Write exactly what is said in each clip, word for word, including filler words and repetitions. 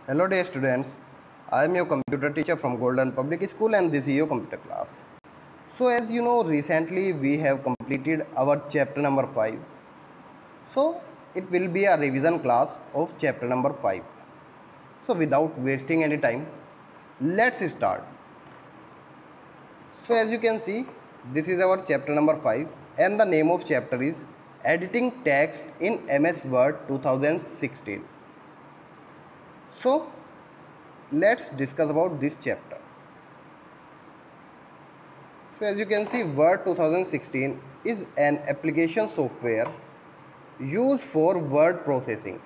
Hello dear students, I am your computer teacher from Golden Public School and this is your computer class. So as you know, recently we have completed our chapter number five. So it will be a revision class of chapter number five. So without wasting any time, let's start. So as you can see, this is our chapter number five and the name of chapter is Editing Text in M S Word twenty sixteen. So let's discuss about this chapter. So as you can see, Word twenty sixteen is an application software used for word processing.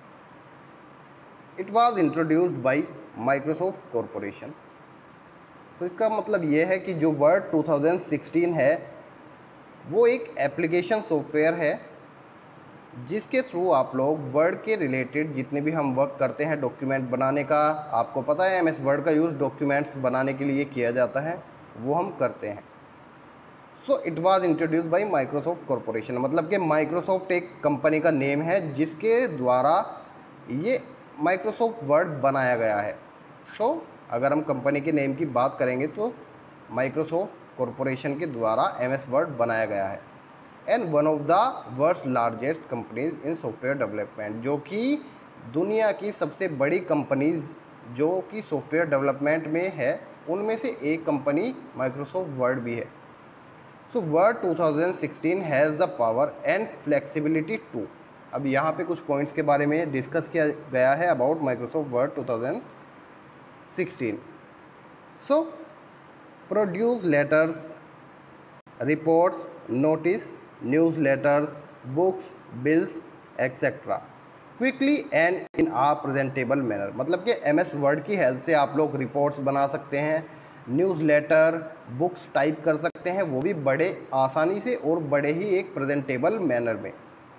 It was introduced by Microsoft Corporation. तो इसका मतलब ये है कि जो word twenty sixteen है वो एक एप्लीकेशन सॉफ्टवेयर है जिसके थ्रू आप लोग वर्ड के रिलेटेड जितने भी हम वर्क करते हैं, डॉक्यूमेंट बनाने का, आपको पता है एमएस वर्ड का यूज़ डॉक्यूमेंट्स बनाने के लिए किया जाता है, वो हम करते हैं. So it was introduced by Microsoft corporation. मतलब कि माइक्रोसॉफ्ट एक कंपनी का नेम है जिसके द्वारा ये माइक्रोसॉफ्ट वर्ड बनाया गया है. सो so, अगर हम कंपनी के नेम की बात करेंगे तो माइक्रोसॉफ्ट कॉरपोरेशन के द्वारा एमएस वर्ड बनाया गया है. And one of the world's largest companies in software development, जो कि दुनिया की सबसे बड़ी कंपनीज जो कि सॉफ्टवेयर डेवलपमेंट में है उनमें से एक कंपनी माइक्रोसॉफ्ट वर्ड भी है. So Word twenty sixteen has the power and flexibility too. अब यहाँ पे कुछ पॉइंट्स के बारे में डिस्कस किया गया है about Microsoft Word twenty sixteen. So produce letters, reports, notice, newsletters, books, bills, et cetera quickly and in a presentable manner. मतलब कि एम एस वर्ड की हेल्प से आप लोग रिपोर्ट्स बना सकते हैं, न्यूज़लेटर, बुक्स टाइप कर सकते हैं, वो भी बड़े आसानी से और बड़े ही एक प्रेजेंटेबल मैनर में.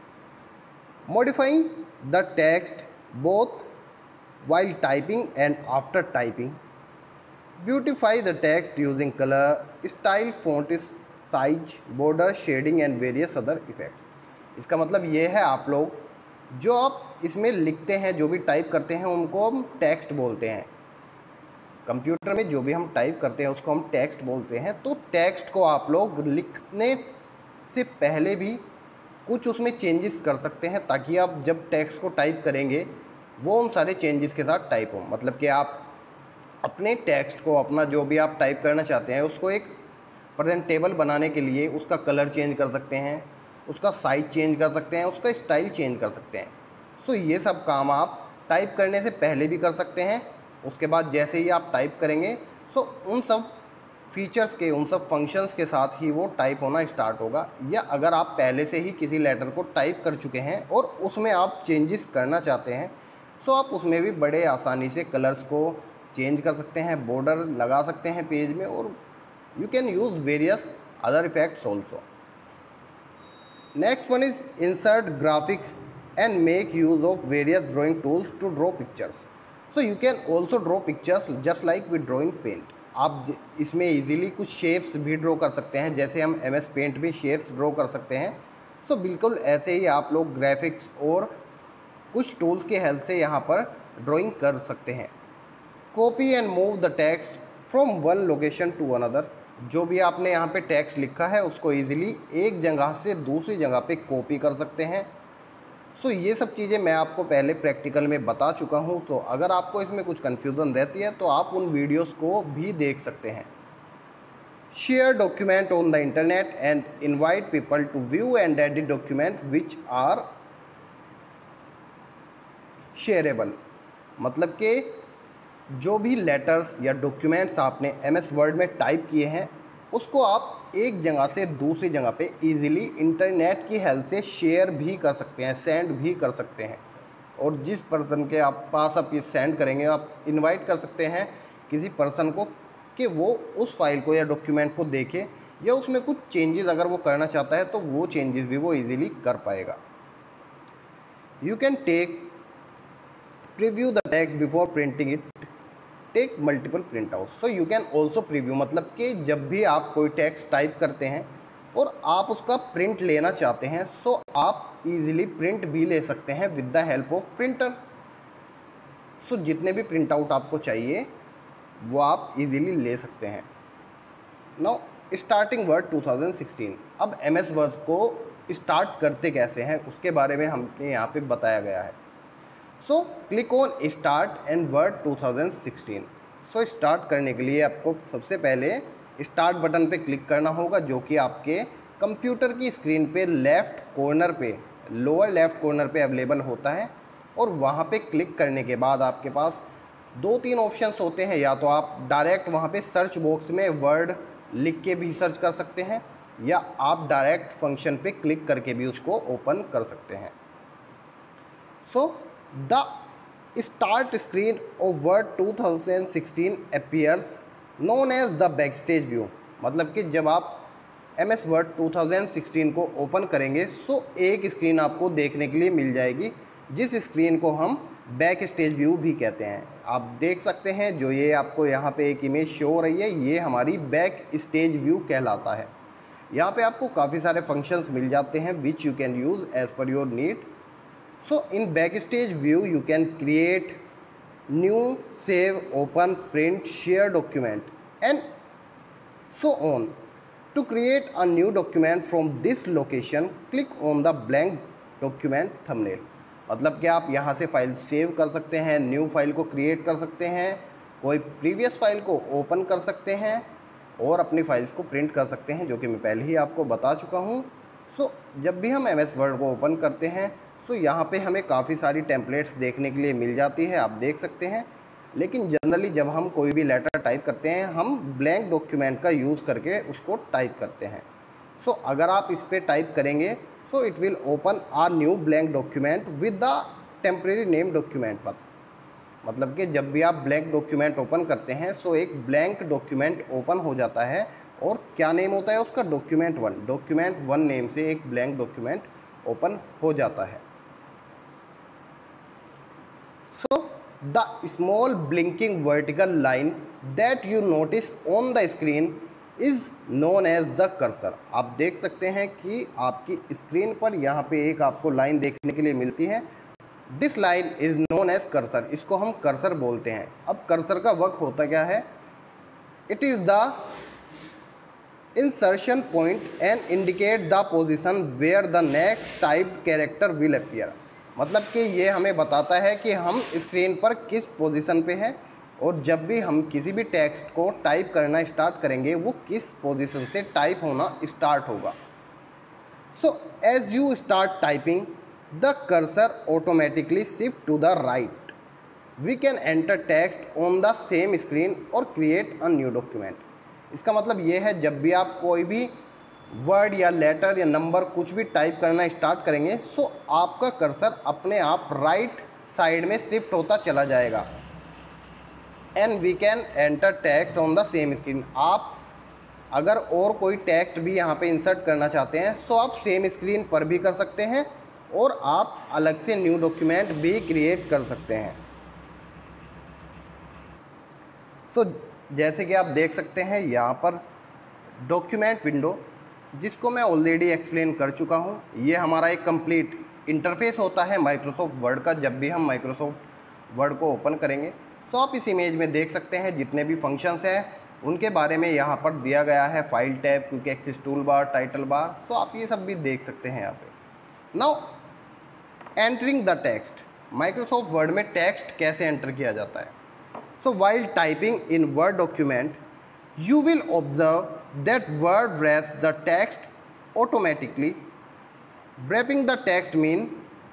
Modifying the text both while typing and after typing. Beautify the text using colour, style, font size, border, shading and various other effects. इसका मतलब ये है आप लोग जो आप इसमें लिखते हैं, जो भी टाइप करते हैं उनको हम टेक्स्ट बोलते हैं. कंप्यूटर में जो भी हम टाइप करते हैं उसको हम टेक्स्ट बोलते हैं. तो टेक्स्ट को आप लोग लिखने से पहले भी कुछ उसमें चेंजेस कर सकते हैं ताकि आप जब टेक्स्ट को टाइप करेंगे वो उन सारे चेंजेस के साथ टाइप हो. मतलब कि आप अपने टेक्स्ट को, अपना जो भी आप टाइप करना चाहते हैं उसको एक प्रेजेंटेबल बनाने के लिए उसका कलर चेंज कर सकते हैं, उसका साइज चेंज कर सकते हैं, उसका स्टाइल चेंज कर सकते हैं. सो ये सब काम आप टाइप करने से पहले भी कर सकते हैं. उसके बाद जैसे ही आप टाइप करेंगे सो उन सब फीचर्स के, उन सब फंक्शंस के साथ ही वो टाइप होना स्टार्ट होगा. या अगर आप पहले से ही किसी लेटर को टाइप कर चुके हैं और उसमें आप चेंजेस करना चाहते हैं सो आप उसमें भी बड़े आसानी से कलर्स को चेंज कर सकते हैं, बॉर्डर लगा सकते हैं पेज में, और you can use various other effects also. Next one is insert graphics and make use of various drawing tools to draw pictures. So you can also draw pictures just like with drawing paint. आप इसमें easily कुछ shapes भी draw कर सकते हैं जैसे हम M S paint में शेप्स ड्रॉ कर सकते हैं. सो so, बिल्कुल ऐसे ही आप लोग ग्राफिक्स और कुछ टूल्स की हेल्प से यहाँ पर ड्राइंग कर सकते हैं. Copy and move the text from one location to another. जो भी आपने यहाँ पे टेक्स्ट लिखा है उसको इजीली एक जगह से दूसरी जगह पे कॉपी कर सकते हैं. सो so, ये सब चीज़ें मैं आपको पहले प्रैक्टिकल में बता चुका हूँ. तो अगर आपको इसमें कुछ कन्फ्यूज़न रहती है तो आप उन वीडियोस को भी देख सकते हैं. Share document on the internet and invite people to view and edit document which are shareable. मतलब कि जो भी लेटर्स या डॉक्यूमेंट्स आपने एम एस वर्ड में टाइप किए हैं उसको आप एक जगह से दूसरी जगह पे इजीली इंटरनेट की हेल्प से शेयर भी कर सकते हैं, सेंड भी कर सकते हैं. और जिस पर्सन के आप पास आप ये सेंड करेंगे, आप इनवाइट कर सकते हैं किसी पर्सन को कि वो उस फाइल को या डॉक्यूमेंट को देखे, या उसमें कुछ चेंजेस अगर वो करना चाहता है तो वो चेंजेस भी वो ईज़िली कर पाएगा. You can take preview the text before printing it, take multiple print out. So you can also preview. मतलब कि जब भी आप कोई टेक्स्ट टाइप करते हैं और आप उसका प्रिंट लेना चाहते हैं सो आप इजीली प्रिंट भी ले सकते हैं with the help of printer. So जितने भी प्रिंट आउट आपको चाहिए वो आप इजीली ले सकते हैं। Now starting Word two thousand sixteen. अब एम एस वर्ड को स्टार्ट करते कैसे हैं उसके बारे में हमने यहाँ पे बताया गया है। So click on start and Word two thousand sixteen. So start करने के लिए आपको सबसे पहले स्टार्ट बटन पे क्लिक करना होगा, जो कि आपके कंप्यूटर की स्क्रीन पे लेफ़्ट कॉर्नर पे, लोअर लेफ़्ट कॉर्नर पे अवेलेबल होता है। और वहाँ पे क्लिक करने के बाद आपके पास दो तीन ऑप्शंस होते हैं। या तो आप डायरेक्ट वहाँ पे सर्च बॉक्स में वर्ड लिख के भी सर्च कर सकते हैं, या आप डायरेक्ट फंक्शन पे क्लिक करके भी उसको ओपन कर सकते हैं। So the start screen of Word two thousand sixteen appears known as the backstage view. मतलब कि जब आप M S Word two thousand sixteen को ओपन करेंगे सो एक स्क्रीन आपको देखने के लिए मिल जाएगी, जिस स्क्रीन को हम बैक स्टेज व्यू भी कहते हैं। आप देख सकते हैं जो ये आपको यहाँ पे एक इमेज शो हो रही है, ये हमारी बैक स्टेज व्यू कहलाता है। यहाँ पे आपको काफ़ी सारे फंक्शंस मिल जाते हैं which you can use as per your need. So in back stage view you can create new, save, open, print, share document and so on. To create a new document from this location click on the blank document thumbnail. मतलब कि आप यहाँ से file save कर सकते हैं, new file को create कर सकते हैं, कोई प्रीवियस फाइल को ओपन कर सकते हैं और अपनी फाइल्स को प्रिंट कर सकते हैं, जो कि मैं पहले ही आपको बता चुका हूँ। सो जब भी हम एम एस वर्ड को ओपन करते हैं सो यहाँ पे हमें काफ़ी सारी टेम्पलेट्स देखने के लिए मिल जाती है, आप देख सकते हैं। लेकिन जनरली जब हम कोई भी लेटर टाइप करते हैं हम ब्लैंक डॉक्यूमेंट का यूज़ करके उसको टाइप करते हैं। सो अगर आप इस पर टाइप करेंगे so it will open a new blank document with the temporary name document पर। मतलब कि जब भी आप ब्लैंक डॉक्यूमेंट ओपन करते हैं सो एक ब्लैंक डॉक्यूमेंट ओपन हो जाता है, और क्या नेम होता है उसका, document one. Document one name से एक ब्लैंक डॉक्यूमेंट ओपन हो जाता है। So the small blinking vertical line that you notice on the screen is known as the cursor. आप देख सकते हैं कि आपकी स्क्रीन पर यहाँ पे एक आपको लाइन देखने के लिए मिलती है। This line is known as cursor, इसको हम कर्सर बोलते हैं। अब कर्सर का वर्क होता क्या है, it is the insertion point and indicate the position where the next type character will appear. मतलब कि ये हमें बताता है कि हम स्क्रीन पर किस पोजीशन पे हैं, और जब भी हम किसी भी टेक्स्ट को टाइप करना स्टार्ट करेंगे वो किस पोजीशन से टाइप होना स्टार्ट होगा। So as you start typing the cursor automatically shift to the right. We can enter text on the same screen और क्रिएट अ न्यू डॉक्यूमेंट। इसका मतलब ये है जब भी आप कोई भी वर्ड या लेटर या नंबर कुछ भी टाइप करना स्टार्ट करेंगे सो आपका कर्सर अपने आप राइट साइड में शिफ्ट होता चला जाएगा। And we can enter text on the same screen. आप अगर और कोई टेक्स्ट भी यहाँ पे इंसर्ट करना चाहते हैं सो आप सेम स्क्रीन पर भी कर सकते हैं, और आप अलग से न्यू डॉक्यूमेंट भी क्रिएट कर सकते हैं। सो so, जैसे कि आप देख सकते हैं यहाँ पर डॉक्यूमेंट विंडो, जिसको मैं ऑलरेडी एक्सप्लेन कर चुका हूँ। ये हमारा एक कंप्लीट इंटरफेस होता है माइक्रोसॉफ्ट वर्ड का। जब भी हम माइक्रोसॉफ्ट वर्ड को ओपन करेंगे तो आप इस इमेज में देख सकते हैं जितने भी फंक्शंस हैं उनके बारे में यहाँ पर दिया गया है। File tab, quick access tool bar, title bar, तो आप ये सब भी देख सकते हैं यहाँ पे। Now entering the text. Microsoft Word में टेक्स्ट कैसे एंटर किया जाता है। So while typing in Word document you will observe that word wraps the text automatically. Wrapping the text means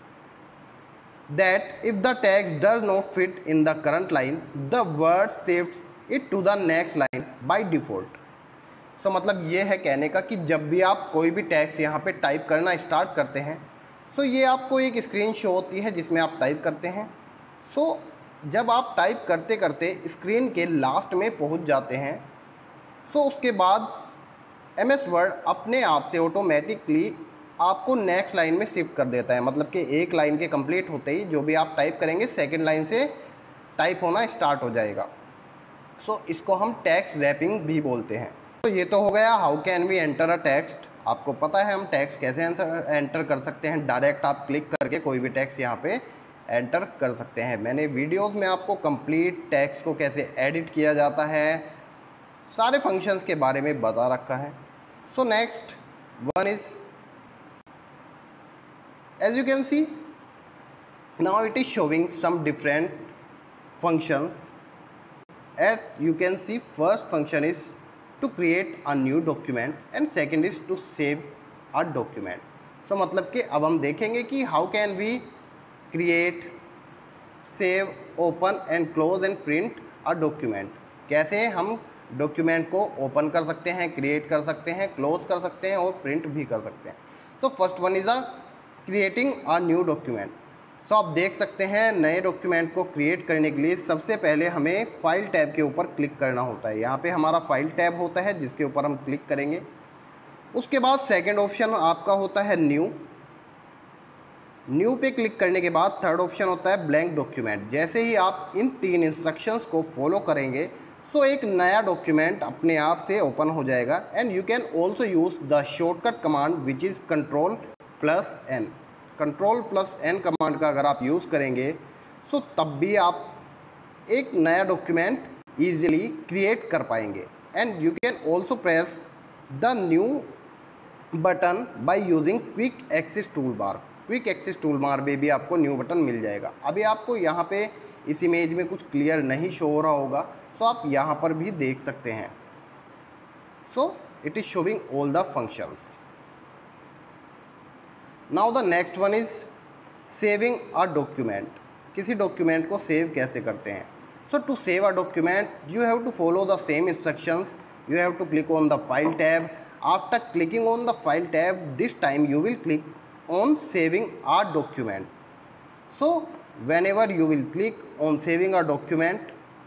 that if the text does not fit in the current line, the word shifts it to the next line by default. so, मतलब ये है कहने का कि जब भी आप कोई भी टेक्स्ट यहाँ पे टाइप करना स्टार्ट करते हैं सो so ये आपको एक स्क्रीन शो होती है जिसमें आप टाइप करते हैं। सो so, जब आप टाइप करते करते स्क्रीन के लास्ट में पहुँच जाते हैं तो so, उसके बाद एम एस वर्ड अपने आप से ऑटोमेटिकली आपको नेक्स्ट लाइन में शिफ्ट कर देता है। मतलब कि एक लाइन के कंप्लीट होते ही जो भी आप टाइप करेंगे सेकंड लाइन से टाइप होना स्टार्ट हो जाएगा। सो so, इसको हम टेक्स्ट रैपिंग भी बोलते हैं। तो ये तो हो गया how can we enter a text. आपको पता है हम टेक्स्ट कैसे एंटर कर सकते हैं। डायरेक्ट आप क्लिक करके कोई भी टेक्स्ट यहाँ पे एंटर कर सकते हैं। मैंने वीडियोस में आपको कंप्लीट टेक्स्ट को कैसे एडिट किया जाता है, सारे फंक्शंस के बारे में बता रखा है। So next one is, as you can see, now it is showing some different functions. And you can see first function is to create a new document and second is to save a document. So मतलब कि अब हम देखेंगे कि how can we create, save, open and close and print a document. कैसे हम document को open कर सकते हैं, क्रिएट कर सकते हैं, क्लोज कर सकते हैं और प्रिंट भी कर सकते हैं। तो first one is a creating a new document. So आप देख सकते हैं नए डॉक्यूमेंट को क्रिएट करने के लिए सबसे पहले हमें फाइल टैब के ऊपर क्लिक करना होता है। यहाँ पे हमारा फाइल टैब होता है जिसके ऊपर हम क्लिक करेंगे। उसके बाद सेकंड ऑप्शन आपका होता है न्यू। न्यू पे क्लिक करने के बाद थर्ड ऑप्शन होता है ब्लैंक डॉक्यूमेंट। जैसे ही आप इन तीन इंस्ट्रक्शंस को फॉलो करेंगे तो एक नया डॉक्यूमेंट अपने आप से ओपन हो जाएगा। And you can also use the shortcut command which is control plus N. Control plus N command का अगर आप यूज़ करेंगे तो तब भी आप एक नया डॉक्यूमेंट ईजिली क्रिएट कर पाएंगे। And you can also press the new button by using quick access tool bar. Quick access tool bar में भी आपको न्यू बटन मिल जाएगा। अभी आपको यहाँ पे इस इमेज में कुछ क्लियर नहीं शो हो रहा होगा, तो आप यहाँ पर भी देख सकते हैं। So it is showing all the functions. Now the next one is saving a document. किसी डॉक्यूमेंट को सेव कैसे करते हैं। So to save a document you have to follow the same instructions. You have to click on the file tab. After clicking on the file tab, this time you will click on saving a document. So whenever you will click on saving a document,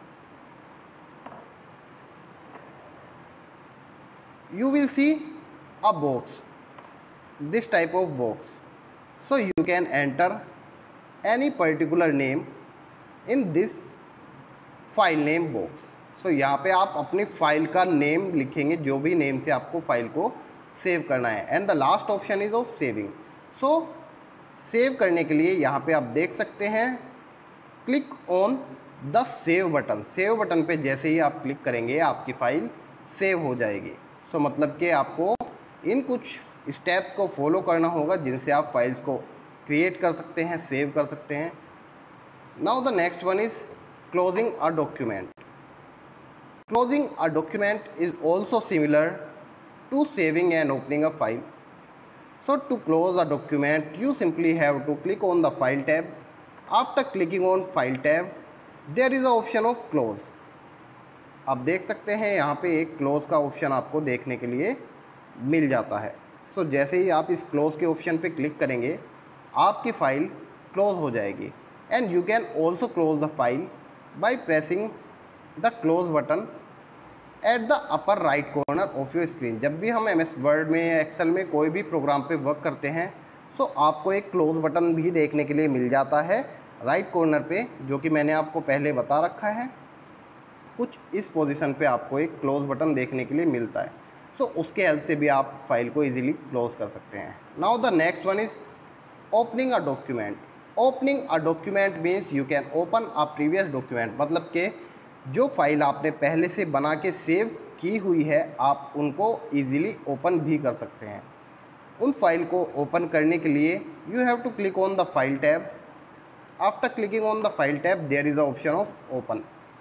you will see a box, this type of box. So you can enter any particular name in this file name box. So so, यहाँ पे आप अपनी file का name लिखेंगे, जो भी name से आपको फाइल को सेव करना है। And the last option is of saving. So save करने के लिए यहाँ पे आप देख सकते हैं, click on the save button. Save button पे जैसे ही आप क्लिक करेंगे आपकी फ़ाइल सेव हो जाएगी। सो so, मतलब कि आपको इन कुछ स्टेप्स को फॉलो करना होगा जिनसे आप फाइल्स को क्रिएट कर सकते हैं, सेव कर सकते हैं। Now the next one is closing a document. Closing a document is also similar to saving and opening a file. So to close a document, you simply have to click on the File tab. After clicking on File tab, there is an option of Close. आप देख सकते हैं यहाँ पे एक Close का option आपको देखने के लिए मिल जाता है। So जैसे ही आप इस Close के ऑप्शन पे क्लिक करेंगे, आपकी फ़ाइल क्लोज हो जाएगी। And you can also close the file by pressing the close button at the upper right corner of your screen. जब भी हम एम एस वर्ड में या एक्सेल में कोई भी प्रोग्राम पे वर्क करते हैं, सो आपको एक क्लोज बटन भी देखने के लिए मिल जाता है राइट कॉर्नर पे, जो कि मैंने आपको पहले बता रखा है। कुछ इस पोजीशन पे आपको एक क्लोज बटन देखने के लिए मिलता है। सो उसके हेल्प से भी आप फाइल को ईजिली क्लोज कर सकते हैं। Now the next one is opening a document. Opening a document means you can open a previous document. मतलब कि जो फाइल आपने पहले से बना के सेव की हुई है, आप उनको इजीली ओपन भी कर सकते हैं। उन फाइल को ओपन करने के लिए you have to click on the file tab. After clicking on the file tab there is a option of open.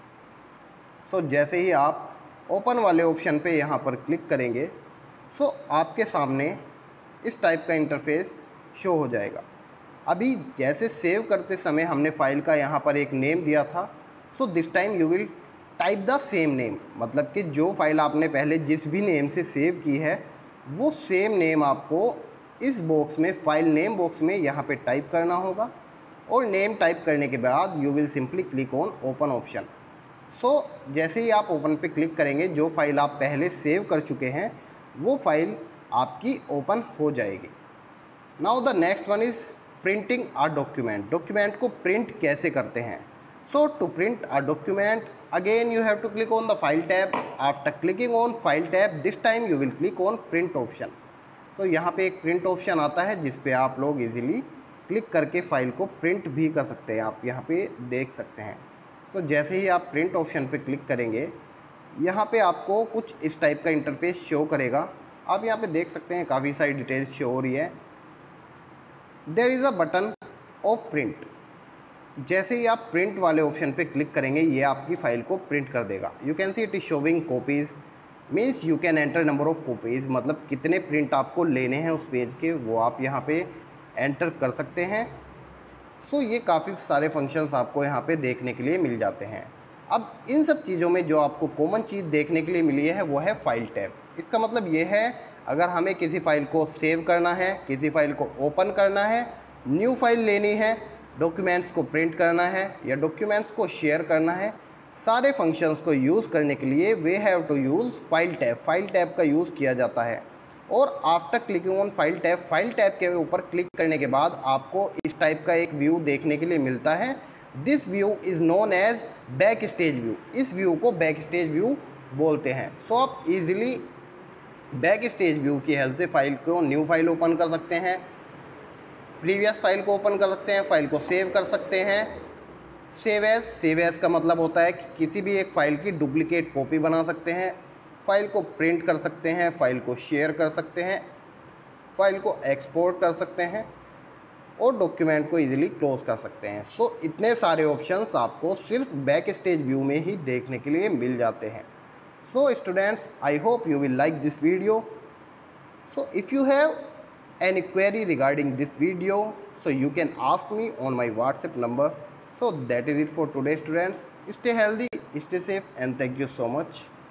So जैसे ही आप ओपन वाले ऑप्शन पे यहाँ पर क्लिक करेंगे, सो so आपके सामने इस टाइप का इंटरफेस शो हो जाएगा। अभी जैसे सेव करते समय हमने फाइल का यहाँ पर एक नेम दिया था, so this time you will type the same name. मतलब कि जो फाइल आपने पहले जिस भी नेम से सेव की है, वो सेम नेम आपको इस बॉक्स में, फाइल नेम बॉक्स में यहाँ पे टाइप करना होगा। और नेम टाइप करने के बाद you will simply click on open option. So जैसे ही आप ओपन पे क्लिक करेंगे, जो फाइल आप पहले सेव कर चुके हैं वो फाइल आपकी ओपन हो जाएगी। Now the next one is printing a document. Document को प्रिंट कैसे करते हैं। So to print a document, again you have to click on the file tab. After clicking on file tab, this time you will click on print option. तो यहाँ पे एक print option आता है जिस पे आप लोग easily क्लिक करके फ़ाइल को प्रिंट भी कर सकते हैं, आप यहाँ पे देख सकते हैं। सो so, जैसे ही आप प्रिंट ऑप्शन पे क्लिक करेंगे, यहाँ पे आपको कुछ इस टाइप का इंटरफेस शो करेगा। आप यहाँ पे देख सकते हैं काफ़ी सारी डिटेल्स शो हो रही है। There is a button of print. जैसे ही आप प्रिंट वाले ऑप्शन पे क्लिक करेंगे, ये आपकी फ़ाइल को प्रिंट कर देगा। You can see it is showing copies, means you can enter number of copies, मतलब कितने प्रिंट आपको लेने हैं उस पेज के, वो आप यहाँ पे एंटर कर सकते हैं। सो so, ये काफ़ी सारे फंक्शंस आपको यहाँ पे देखने के लिए मिल जाते हैं। अब इन सब चीज़ों में जो आपको कॉमन चीज़ देखने के लिए मिली है वो है फाइल टैब। इसका मतलब ये है, अगर हमें किसी फ़ाइल को सेव करना है, किसी फ़ाइल को ओपन करना है, न्यू फाइल लेनी है, डॉक्यूमेंट्स को प्रिंट करना है या डॉक्यूमेंट्स को शेयर करना है, सारे फंक्शंस को यूज़ करने के लिए we have to use file tab. File tab का यूज़ किया जाता है। और after clicking on file tab, file tab के ऊपर क्लिक करने के बाद आपको इस टाइप का एक व्यू देखने के लिए मिलता है। This view is known as back stage view. इस व्यू को बैक स्टेज व्यू बोलते हैं। सो so, आप इजीली बैक स्टेज व्यू की हेल्प से फाइल को, न्यू फाइल ओपन कर सकते हैं, प्रीवियस फाइल को ओपन कर सकते हैं, फाइल को सेव कर सकते हैं। सेव एज, सेव एज का मतलब होता है कि किसी भी एक फ़ाइल की डुप्लीकेट कॉपी बना सकते हैं, फ़ाइल को प्रिंट कर सकते हैं, फ़ाइल को शेयर कर सकते हैं, फ़ाइल को एक्सपोर्ट कर सकते हैं और डॉक्यूमेंट को इजीली क्लोज कर सकते हैं। सो so, इतने सारे ऑप्शंस आपको सिर्फ बैक स्टेज व्यू में ही देखने के लिए मिल जाते हैं। So students, I hope you will like this video. So if you have any query regarding this video, so you can ask me on my WhatsApp number. So that is it for today, students. Stay healthy, stay safe, and thank you so much.